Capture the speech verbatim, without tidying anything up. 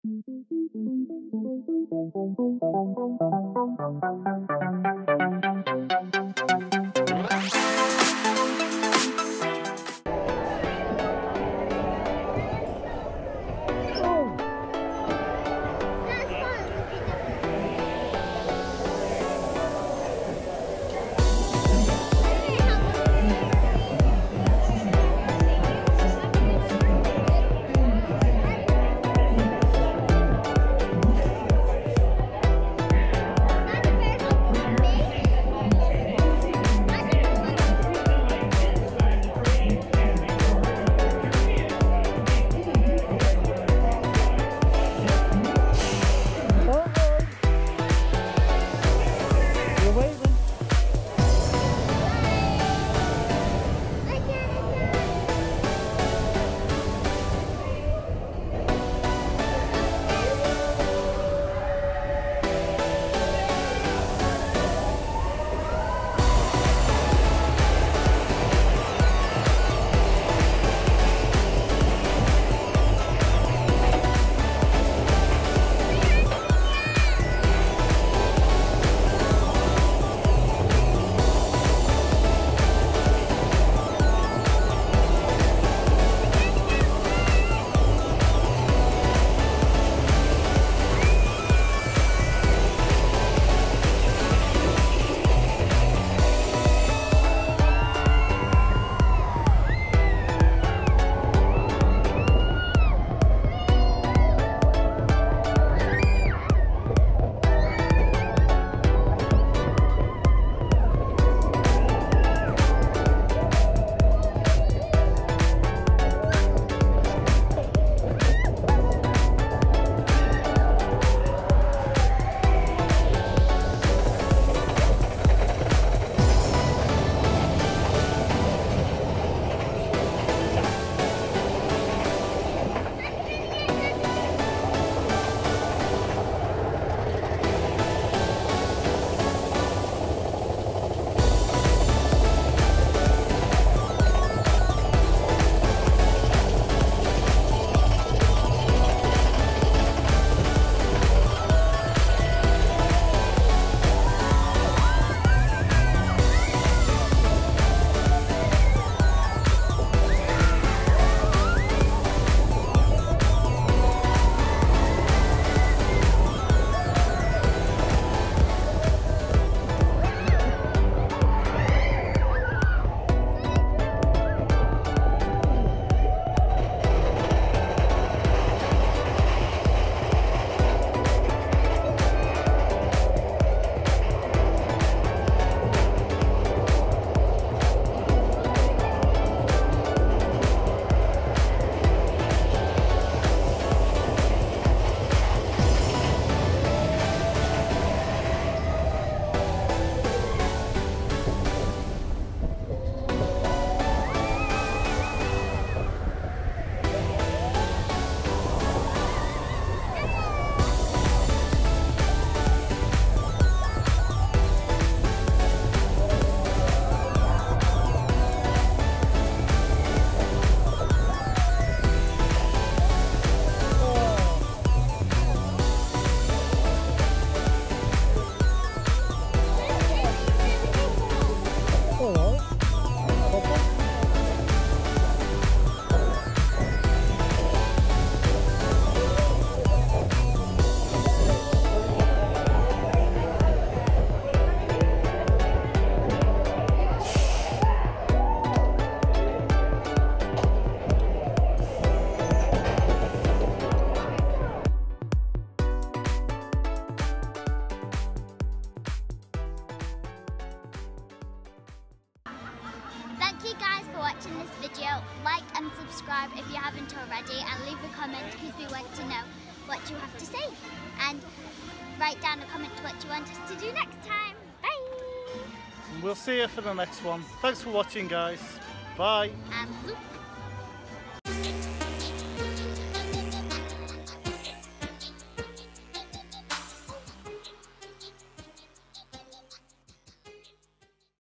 Thank you guys for watching this video. Like and subscribe if you haven't already, and leave a comment because we want to know what you have to say. And write down a comment what you want us to do next time. Bye! We'll see you for the next one. Thanks for watching, guys. Bye. And zoop.